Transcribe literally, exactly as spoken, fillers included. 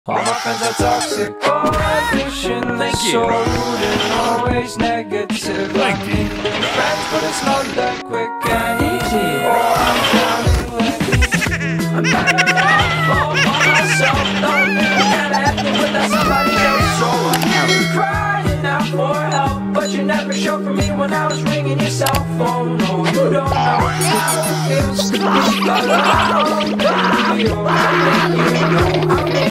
All my friends are toxic, all addiction. They're so rude and always negative. I need new friends, but it's not that quick and easy. Oh, I'm drowning lately. I'm better off all by myself. Don't think I gotta happen without somebody else. So I kept crying out for help, but you never showed for me when I was ringing your cell phone. No, you don't know how it feels to be alone. Baby, oh, I think you know.